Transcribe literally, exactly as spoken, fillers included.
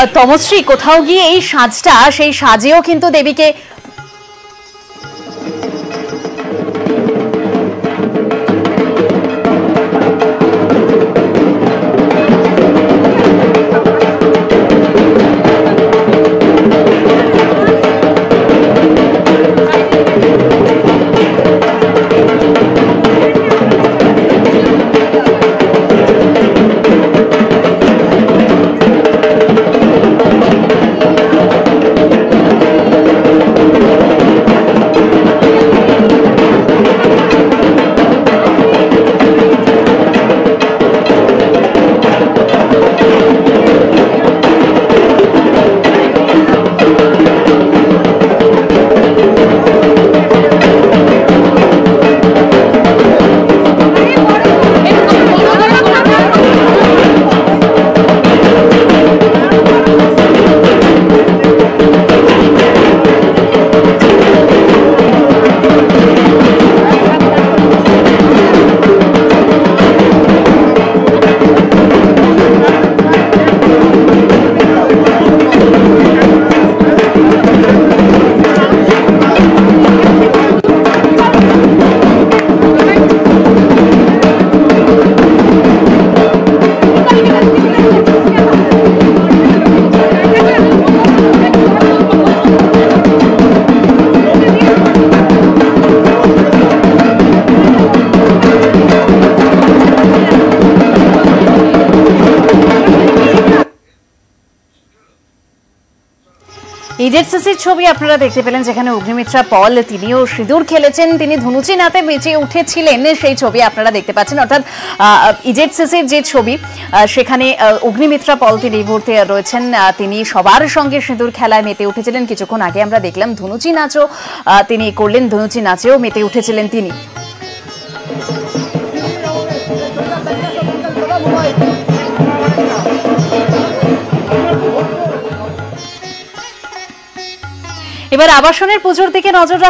তমশ্রী, কোথাও গিয়ে এই সাজটা, সেই সাজেও কিন্তু দেবীকে ইজেডসিসির ছবি আপনারা দেখতে পেলেন, যেখানে অগ্নিমিত্রা পল তিনিও সিঁদুর খেলেছেন, তিনি ধনুচি নাতে বেঁচে উঠেছিলেন, সেই ছবি আপনারা দেখতে পাচ্ছেন। অর্থাৎ ইজেডসিসির যে ছবি, সেখানে অগ্নিমিত্রা পল তিনি এই মুহূর্তে রয়েছেন, তিনি সবার সঙ্গে সিঁদুর খেলায় মেতে উঠেছিলেন। কিছুক্ষণ আগে আমরা দেখলাম ধনুচি নাচও তিনি করলেন, ধনুচি নাচেও মেতে উঠেছিলেন তিনি। এবার আবাসনের পুজোর দিকে নজর